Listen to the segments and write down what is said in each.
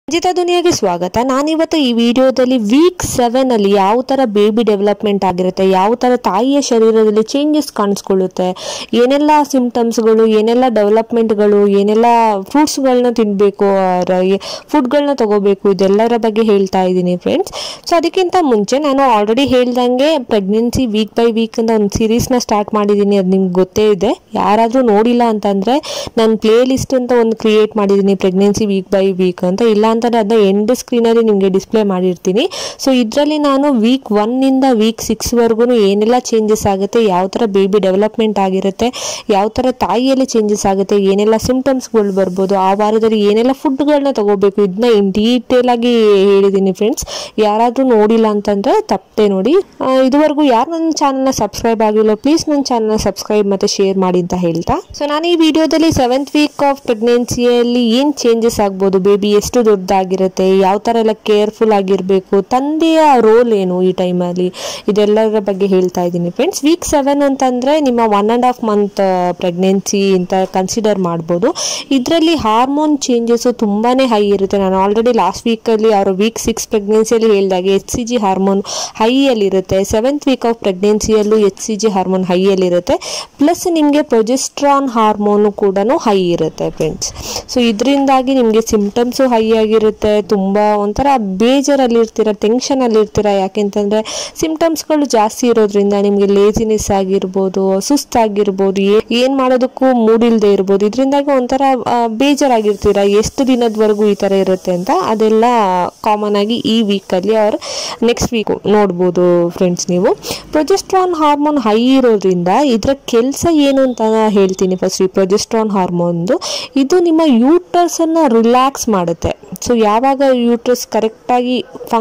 ರಂಜಿತಾ ದುನಿಯಾಗೆ ಸ್ವಾಗತ. ನಾನಿವತ್ತು ಈ ವಿಡಿಯೋದಲ್ಲಿ ವೀಕ್ 7 ಅಲ್ಲಿ ಯಾವ ತರ ಬೇಬಿ ಡೆವಲಪ್ಮೆಂಟ್ ಆಗಿರುತ್ತೆ, ಯಾವ ತರ ತಾಯಿಯ ಶರೀರದಲ್ಲಿ ಚೇಂಜಸ್ ಕಾಣಿಸ್ಕೊಳ್ಳುತ್ತೆ, ಏನೆಲ್ಲ ಸಿಂಪ್ಟಮ್ಸ್ಗಳು, ಏನೆಲ್ಲ ಡೆವಲಪ್ಮೆಂಟ್ಗಳು, ಏನೆಲ್ಲ ಫ್ರೂಟ್ಸ್ಗಳನ್ನ ತಿನ್ನಬೇಕು, ಫುಡ್ಗಳನ್ನ ತಗೋಬೇಕು, ಇದೆಲ್ಲರ ಬಗ್ಗೆ ಹೇಳ್ತಾ ಇದ್ದೀನಿ ಫ್ರೆಂಡ್ಸ್. ಸೊ ಅದಕ್ಕಿಂತ ಮುಂಚೆ ನಾನು ಆಲ್ರೆಡಿ ಹೇಳ್ದಂಗೆ ಪ್ರೆಗ್ನೆನ್ಸಿ ವೀಕ್ ಬೈ ವೀಕ್ ಅಂತ ಒಂದು ಸೀರೀಸ್ನ ಸ್ಟಾರ್ಟ್ ಮಾಡಿದ್ದೀನಿ. ಅದು ನಿಮ್ಗೆ ಗೊತ್ತೇ ಇದೆ. ಯಾರಾದರೂ ನೋಡಿಲ್ಲ ಅಂತಂದರೆ ನಾನು ಪ್ಲೇ ಲಿಸ್ಟ್ ಅಂತ ಒಂದು ಕ್ರಿಯೇಟ್ ಮಾಡಿದ್ದೀನಿ, ಪ್ರೆಗ್ನೆನ್ಸಿ ವೀಕ್ ಬೈ ವೀಕ್ ಅಂತ. ಇಲ್ಲ ಅಂತಂದರೆ ಅದನ್ನ ಎಂಡ್ ಸ್ಕ್ರೀನಲ್ಲಿ ನಿಮಗೆ ಡಿಸ್ಪ್ಲೇ ಮಾಡಿರ್ತೀನಿ. ಸೊ ಇದರಲ್ಲಿ ನಾನು ವೀಕ್ 1 ಇಂದ ವೀಕ್ 6 ವರೆಗೂ ಏನೆಲ್ಲ ಚೇಂಜಸ್ ಆಗುತ್ತೆ, ಯಾವ ಥರ ಬೇಬಿ ಡೆವಲಪ್ಮೆಂಟ್ ಆಗಿರುತ್ತೆ, ಯಾವ ಥರ ತಾಯಿಯಲ್ಲಿ ಚೇಂಜಸ್ ಆಗುತ್ತೆ, ಏನೆಲ್ಲ ಸಿಂಪ್ಟಮ್ಸ್ಗಳು ಬರ್ಬೋದು, ಆ ವಾರದಲ್ಲಿ ಏನೆಲ್ಲ ಫುಡ್ಗಳನ್ನ ತಗೋಬೇಕು, ಇದನ್ನ ಇನ್ ಡೀಟೇಲ್ ಆಗಿ ಹೇಳಿದ್ದೀನಿ ಫ್ರೆಂಡ್ಸ್. ಯಾರಾದರೂ ನೋಡಿಲ್ಲ ಅಂತಂದರೆ ತಪ್ಪದೆ ನೋಡಿ. ಇದುವರೆಗೂ ಯಾರು ನನ್ನ ಚಾನಲ್ನ ಸಬ್ಸ್ಕ್ರೈಬ್ ಆಗಿಲ್ಲ, ಪ್ಲೀಸ್ ನನ್ನ ಚಾನಲ್ನ ಸಬ್ಸ್ಕ್ರೈಬ್ ಮತ್ತು ಶೇರ್ ಮಾಡಿ ಅಂತ ಹೇಳ್ತಾ, ಸೊ ನಾನು ಈ ವಿಡಿಯೋದಲ್ಲಿ 7th ವೀಕ್ ಆಫ್ ಪ್ರೆಗ್ನೆನ್ಸಿಯಲ್ಲಿ ಏನು ಚೇಂಜಸ್ ಆಗ್ಬೋದು, ಬೇಬಿ ಎಷ್ಟು ದೊಡ್ಡದಾಗಿರುತ್ತೆ, ಯಾವ ಥರ ಎಲ್ಲ ಕೇರ್ಫುಲ್ ಆಗಿರಬೇಕು, ತಂದೆಯ ರೋಲ್ ಏನು ಈ ಟೈಮಲ್ಲಿ, ಇದೆಲ್ಲರ ಬಗ್ಗೆ ಹೇಳ್ತಾ ಇದ್ದೀನಿ ಫ್ರೆಂಡ್ಸ್. ವೀಕ್ 7 ಅಂತಂದರೆ ನಿಮ್ಮ 1.5 ಮಂತ್ ಪ್ರೆಗ್ನೆನ್ಸಿ ಅಂತ ಕನ್ಸಿಡರ್ ಮಾಡ್ಬೋದು. ಇದರಲ್ಲಿ ಹಾರ್ಮೋನ್ ಚೇಂಜಸ್ಸು ತುಂಬಾ ಹೈ ಇರುತ್ತೆ. ನಾನು ಆಲ್ರೆಡಿ ಲಾಸ್ಟ್ ವೀಕಲ್ಲಿ ಅವರ ವೀಕ್ 6 ಪ್ರೆಗ್ನೆನ್ಸಿಯಲ್ಲಿ ಹೇಳಿದಾಗ HCG ಹಾರ್ಮೋನ್ ಹೈಯಲ್ಲಿರುತ್ತೆ. 7th ವೀಕ್ ಆಫ್ ಪ್ರೆಗ್ನೆನ್ಸಿಯಲ್ಲೂ HCG ಹಾರ್ಮೋನ್ ಹೈಯಲ್ಲಿರುತ್ತೆ. ಪ್ಲಸ್ ನಿಮಗೆ ಪ್ರೊಜೆಸ್ಟ್ರಾನ್ ಹಾರ್ಮೋನು ಕೂಡ ಹೈ ಇರುತ್ತೆ ಫ್ರೆಂಡ್ಸ್. ಸೊ ಇದರಿಂದಾಗಿ ನಿಮಗೆ ಸಿಂಪ್ಟಮ್ಸು ಹೈ ಆಗಿರುತ್ತೆ. ತುಂಬ ಒಂಥರ ಬೇಜಾರಲ್ಲಿರ್ತೀರ, ಟೆನ್ಷನಲ್ಲಿರ್ತೀರ. ಯಾಕೆಂತಂದರೆ ಸಿಂಪ್ಟಮ್ಸ್ಗಳು ಜಾಸ್ತಿ ಇರೋದ್ರಿಂದ ನಿಮಗೆ ಲೇಜಿನೆಸ್ ಆಗಿರ್ಬೋದು, ಸುಸ್ತಾಗಿರ್ಬೋದು, ಏನು ಮಾಡೋದಕ್ಕೂ ಮೂಡಿಲ್ಲದೆ ಇರ್ಬೋದು. ಇದರಿಂದಾಗಿ ಒಂಥರ ಬೇಜಾರಾಗಿರ್ತೀರ, ಎಷ್ಟು ದಿನದವರೆಗೂ ಈ ಥರ ಇರುತ್ತೆ ಅಂತ. ಅದೆಲ್ಲ ಕಾಮನ್ ಆಗಿ ಈ ವೀಕಲ್ಲಿ ಅವ್ರು ನೆಕ್ಸ್ಟ್ ವೀಕ್ ನೋಡ್ಬೋದು ಫ್ರೆಂಡ್ಸ್. ನೀವು ಪ್ರೊಜೆಸ್ಟ್ರಾನ್ ಹಾರ್ಮೋನ್ ಹೈ ಇರೋದ್ರಿಂದ ಇದರ ಕೆಲಸ ಏನು ಅಂತ ಹೇಳ್ತೀನಿ ಫಸ್ಟ್. ಈ ಪ್ರೊಜೆಸ್ಟ್ರಾನ್ ಹಾರ್ಮೋನ್ದು ಇದು ನಿಮ್ಮ ಯೂಟ್ರಸನ್ನು ರಿಲ್ಯಾಕ್ಸ್ ಮಾಡುತ್ತೆ. ಸೊ ಯಾವಾಗ ಯೂಟ್ರಸ್ ಕರೆಕ್ಟಾಗಿ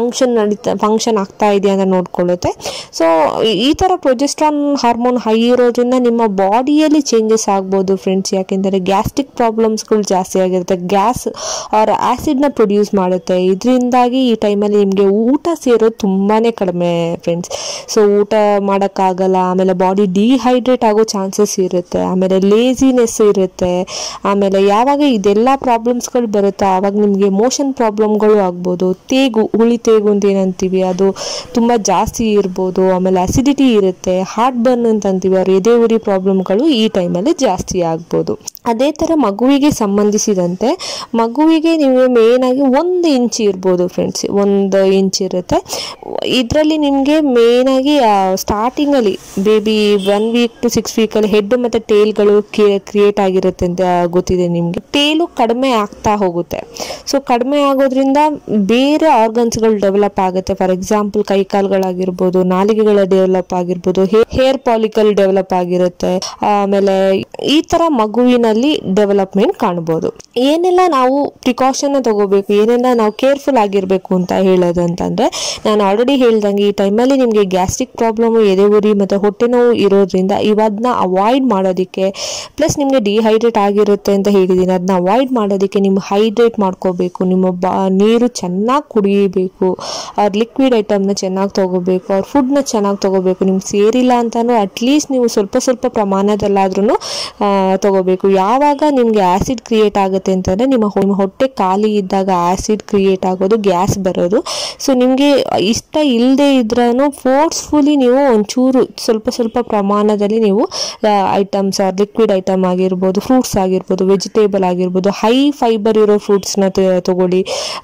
ಫಂಕ್ಷನ್ ಆಗ್ತಾ ಇದೆಯಾ ಅಂತ ನೋಡ್ಕೊಳ್ಳುತ್ತೆ. ಸೊ ಈ ಥರ ಪ್ರೊಜೆಸ್ಟ್ರಾನ್ ಹಾರ್ಮೋನ್ ಹೈ ಇರೋದ್ರಿಂದ ನಿಮ್ಮ ಬಾಡಿಯಲ್ಲಿ ಚೇಂಜಸ್ ಆಗ್ಬೋದು ಫ್ರೆಂಡ್ಸ್. ಯಾಕೆಂದರೆ ಗ್ಯಾಸ್ಟ್ರಿಕ್ ಪ್ರಾಬ್ಲಮ್ಸ್ಗಳು ಜಾಸ್ತಿ ಆಗಿರುತ್ತೆ, ಗ್ಯಾಸ್ ಆರ್ ಆ್ಯಸಿಡ್ನ ಪ್ರೊಡ್ಯೂಸ್ ಮಾಡುತ್ತೆ. ಇದರಿಂದಾಗಿ ಈ ಟೈಮಲ್ಲಿ ನಿಮಗೆ ಊಟ ಸೇರೋದು ತುಂಬಾ ಕಡಿಮೆ ಫ್ರೆಂಡ್ಸ್. ಸೊ ಊಟ ಮಾಡೋಕ್ಕಾಗಲ್ಲ, ಆಮೇಲೆ ಬಾಡಿ ಡಿಹೈಡ್ರೇಟ್ ಆಗೋ ಚಾನ್ಸಸ್ ಇರುತ್ತೆ, ಆಮೇಲೆ ಲೇಜಿನೆಸ್ ಇರುತ್ತೆ. ಆಮೇಲೆ ಯಾವಾಗ ಇದೆಲ್ಲ ಪ್ರಾಬ್ಲಮ್ಸ್ಗಳು ಬರುತ್ತೆ ಆವಾಗ ನಿಮಗೆ ಮೋಷನ್ ಪ್ರಾಬ್ಲಮ್ಗಳು ಆಗ್ಬೋದು. ಹುಳಿ ತೇಗು ಅಂತ ಏನಂತೀವಿ ಅದು ತುಂಬ ಜಾಸ್ತಿ ಇರ್ಬೋದು. ಆಮೇಲೆ ಅಸಿಡಿಟಿ ಇರುತ್ತೆ, ಹಾರ್ಟ್ ಬರ್ನ್ ಅಂತ ಅಂತೀವಿ, ಅವ್ರ ಎದೆ ಉರಿ ಪ್ರಾಬ್ಲಮ್ಗಳು ಈ ಟೈಮಲ್ಲಿ ಜಾಸ್ತಿ ಆಗ್ಬೋದು. ಅದೇ ಥರ ಮಗುವಿಗೆ ಸಂಬಂಧಿಸಿದಂತೆ ಮಗುವಿಗೆ ನೀವು ಮೇಯ್ನಾಗಿ 1 ಇಂಚ್ ಇರ್ಬೋದು ಫ್ರೆಂಡ್ಸ್, 1 ಇಂಚ್ ಇರುತ್ತೆ. ಇದರಲ್ಲಿ ನಿಮಗೆ ಮೇಯ್ನಾಗಿ ಸ್ಟಾರ್ಟಿಂಗಲ್ಲಿ ಬೇಬಿ 1 ವೀಕ್ ಟು 6 ವೀಕಲ್ಲಿ ಹೆಡ್ ಮತ್ತು ಟೇಲ್ಗಳು ಕ್ರಿಯೇಟ್ ಆಗಿರುತ್ತೆ ಅಂತ ಗೊತ್ತಿದೆ ನಿಮಗೆ. ಟೇಲು ಕಡಿಮೆ ಆಗ್ತಾ ಹೋಗುತ್ತೆ. ಸೊ ಕಡಿಮೆ ಆಗೋದ್ರಿಂದ ಬೇರೆ ಆರ್ಗನ್ಸ್ಗಳು ಡೆವಲಪ್ ಆಗುತ್ತೆ. ಫಾರ್ ಎಕ್ಸಾಂಪಲ್ ಕೈಕಾಲುಗಳಾಗಿರ್ಬೋದು, ನಾಲಿಗೆಗಳ ಡೆವಲಪ್ ಆಗಿರ್ಬೋದು, ಹೇರ್ ಪಾಲಿಕಲ್ ಡೆವಲಪ್ ಆಗಿರುತ್ತೆ. ಆಮೇಲೆ ಈ ಥರ ಮಗುವಿನಲ್ಲಿ ಡೆವಲಪ್ಮೆಂಟ್ ಕಾಣ್ಬೋದು. ಏನೆಲ್ಲ ನಾವು ಪ್ರಿಕಾಷನ್ನ ತಗೋಬೇಕು, ಏನೆಲ್ಲ ನಾವು ಕೇರ್ಫುಲ್ ಆಗಿರಬೇಕು ಅಂತ ಹೇಳೋದಂತಂದರೆ, ನಾನು ಆಲ್ರೆಡಿ ಹೇಳ್ದಂಗೆ ಈ ಟೈಮಲ್ಲಿ ನಿಮಗೆ ಗ್ಯಾಸ್ಟ್ರಿಕ್ ಪ್ರಾಬ್ಲಮು, ಎದೆ ಉರಿ ಮತ್ತು ಹೊಟ್ಟೆ ನೋವು ಇರೋದ್ರಿಂದ ಇವನ್ನ ಅವಾಯ್ಡ್ ಮಾಡೋದಕ್ಕೆ, ಪ್ಲಸ್ ನಿಮಗೆ ಡಿಹೈಡ್ರೇಟ್ ಆಗಿರುತ್ತೆ ಅಂತ ಹೇಳಿದ್ದೀನಿ, ಅದನ್ನ ಅವಾಯ್ಡ್ ಮಾಡೋದಕ್ಕೆ ನಿಮ್ಮ ಹೈಡ್ರೇಟ್ ಮಾಡ್ಕೋಬೇಕು, ನಿಮ್ಮ ನೀರು ಚೆನ್ನಾಗಿ ಕುಡಿಯಬೇಕು, ಅವ್ರ ಲಿಕ್ವಿಡ್ ಐಟಮ್ನ ಚೆನ್ನಾಗಿ ತೊಗೋಬೇಕು, ಅವ್ರ ಫುಡ್ನ ಚೆನ್ನಾಗಿ ತೊಗೋಬೇಕು. ನಿಮ್ಗೆ ಸೇರಿಲ್ಲ ಅಂತಲೂ ಅಟ್ಲೀಸ್ಟ್ ನೀವು ಸ್ವಲ್ಪ ಪ್ರಮಾಣದಲ್ಲಾದ್ರೂ ತೊಗೋಬೇಕು. ಯಾವಾಗ ನಿಮಗೆ ಆ್ಯಸಿಡ್ ಕ್ರಿಯೇಟ್ ಆಗುತ್ತೆ ಅಂತಂದರೆ ನಿಮ್ಮ ಹೊಟ್ಟೆ ಖಾಲಿ ಇದ್ದಾಗ ಆ್ಯಸಿಡ್ ಕ್ರಿಯೇಟ್ ಆಗೋದು, ಗ್ಯಾಸ್ ಬರೋದು. ಸೊ ನಿಮಗೆ ಇಷ್ಟ ಇಲ್ಲದೆ ಇದ್ರೂ ಫೋರ್ಸ್ಫುಲಿ ನೀವು ಒಂಚೂರು ಸ್ವಲ್ಪ ಪ್ರಮಾಣದಲ್ಲಿ ನೀವು ಐಟಮ್ಸ್, ಲಿಕ್ವಿಡ್ ಐಟಮ್ ಆಗಿರ್ಬೋದು, ಫ್ರೂಟ್ಸ್ ಆಗಿರ್ಬೋದು, ವೆಜಿಟೇಬಲ್ ಆಗಿರ್ಬೋದು, ಹೈ ಫೈಬರ್ ಇರೋ ಫ್ರೂಟ್ಸ್ನ ತಗೊಳ್ಳಿ.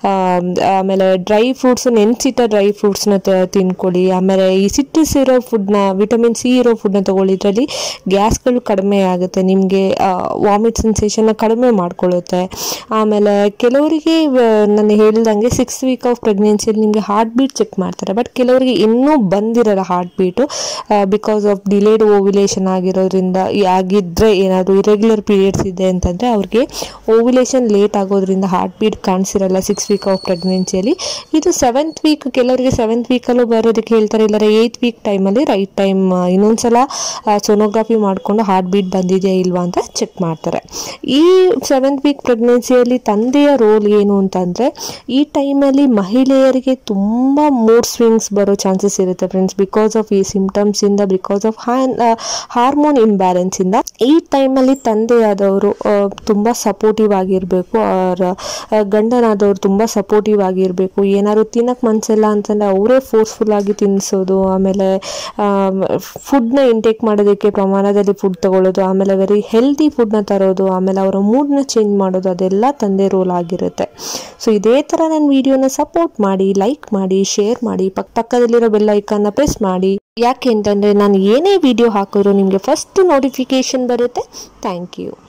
ಆಮೇಲೆ ಡ್ರೈ ಫ್ರೂಟ್ಸ್, ನೆನೆಸಿಟ್ಟ ಡ್ರೈ ಫ್ರೂಟ್ಸ್ನ ತಿನ್ಕೊಳ್ಳಿ. ಆಮೇಲೆ ಈ ಸಿಟ್ರಸ್ ಇರೋ ಫುಡ್ನ, ವಿಟಮಿನ್ ಸಿ ಇರೋ ಫುಡ್ನ ತಗೊಳ್ಳಿ. ಇದರಲ್ಲಿ ಗ್ಯಾಸ್ಗಳು ಕಡಿಮೆ ಆಗುತ್ತೆ, ನಿಮಗೆ ವಾಮಿಟ್ ಸೆನ್ಸೇಷನ್ನ ಕಡಿಮೆ ಮಾಡ್ಕೊಳ್ಳುತ್ತೆ. ಆಮೇಲೆ ಕೆಲವರಿಗೆ ನಾನು ಹೇಳ್ದಂಗೆ 6th ವೀಕ್ ಆಫ್ ಪ್ರೆಗ್ನೆನ್ಸಿಯಲ್ಲಿ ನಿಮಗೆ ಹಾರ್ಟ್ ಬೀಟ್ ಚೆಕ್ ಮಾಡ್ತಾರೆ. ಬಟ್ ಕೆಲವರಿಗೆ ಇನ್ನೂ ಬಂದಿರಲ್ಲ heart beat, because of delayed ovulation ಆಗಿರೋದ್ರಿಂದ. ಆಗಿದ್ದರೆ ಏನಾದರೂ ಇರೆಗ್ಯುಲರ್ ಪೀರಿಯಡ್ಸ್ ಇದೆ ಅಂತಂದರೆ ಅವ್ರಿಗೆ ಓವ್ಯುಲೇಷನ್ ಲೇಟ್ ಆಗೋದ್ರಿಂದ ಹಾರ್ಟ್ ಬೀಟ್ ಕಾಣಿಸಿರಲ್ಲ 6th ವೀಕ್ ಆಫ್ ಪ್ರೆಗ್ನೆನ್ಸಿಯಲ್ಲಿ. ಇದು 7th ವೀಕ್, ಕೆಲವರಿಗೆ 7th ವೀಕಲ್ಲೂ ಬರೋದಕ್ಕೆ ಹೇಳ್ತಾರೆ, ಇಲ್ಲರ 8th ವೀಕ್ ಟೈಮಲ್ಲಿ ರೈಟ್ ಟೈಮ್ ಇನ್ನೊಂದ್ಸಲ ಸೋನೋಗ್ರಫಿ ಮಾಡಿಕೊಂಡು ಹಾರ್ಟ್ ಬೀಟ್ ಬಂದಿದೆಯಾ ಇಲ್ವಾ ಅಂತ ಚೆಕ್ ಮಾಡ್ತಾರೆ. ಈ 7th ವೀಕ್ ಪ್ರೆಗ್ನೆನ್ಸಿಯಲ್ಲಿ ತಂದೆಯ ರೋಲ್ ಏನು ಅಂತಂದರೆ, ಈ ಟೈಮಲ್ಲಿ ಮಹಿಳೆಯರಿಗೆ ತುಂಬ ಮೂಡ್ ಸ್ವಿಂಗ್ಸ್ ಬರೋ ಚಾನ್ಸಸ್ ಇರುತ್ತೆ ಫ್ರೆಂಡ್ಸ್, ಬಿಕಾಸ್ ಆಫ್ ಈ ಸಿಂಪ್ಟಮ್ಸ್ ಇಂದ, ಬಿಕಾಸ್ ಆಫ್ ಹಾರ್ಮೋನ್ ಇಂಬ್ಯಾಲೆನ್ಸ್ ಇಂದ. ಈ ಟೈಮಲ್ಲಿ ತಂದೆಯಾದವರು ತುಂಬ ಸಪೋರ್ಟಿವ್ ಆಗಿರಬೇಕು, ಅವರ ಗಂಡನಾದವರು ತುಂಬ ಸಪೋರ್ಟಿವ್ ಆಗಿರಬೇಕು. ಏನಾದ್ರು ತಿನ್ನಕ್ಕೆ ಮನಸ್ಸಿಲ್ಲ ಅಂತಂದರೆ ಅವರೇ ಫೋರ್ಸ್ಫುಲ್ ಆಗಿ ತಿನ್ನಿಸೋದು, ಆಮೇಲೆ ಫುಡ್ನ ಇಂಟೇಕ್ ಮಾಡೋದಕ್ಕೆ ಪ್ರಮಾಣದಲ್ಲಿ ಫುಡ್ ತಗೊಳ್ಳೋದು, ಆಮೇಲೆ ವೆರಿ ಹೆಲ್ದಿ ಫುಡ್ನ ತರೋದು, ಆಮೇಲೆ ಅವರ ಮೂಡ್ನ ಚೇಂಜ್ ಮಾಡೋದು, ಅದೆಲ್ಲ ತಂದೆ ರೋಲ್ ಆಗಿರುತ್ತೆ. ಸೊ ಇದೇ ಥರ ನನ್ನ ವಿಡಿಯೋನ ಸಪೋರ್ಟ್ ಮಾಡಿ, ಲೈಕ್ ಮಾಡಿ, ಶೇರ್ ಮಾಡಿ, ಪಕ್ಕದಲ್ಲಿರೋ ಬೆಲ್ ಐಕಾನ್ನ ಪ್ರೆಸ್ ಮಾಡಿ. ಯಾಕೆ ಅಂತಂದರೆ ನಾನು ಏನೇ ವಿಡಿಯೋ ಹಾಕಿದ್ರು ನಿಮಗೆ ಫಸ್ಟ್ ನೋಟಿಫಿಕೇಶನ್ ಬರುತ್ತೆ. Thank you.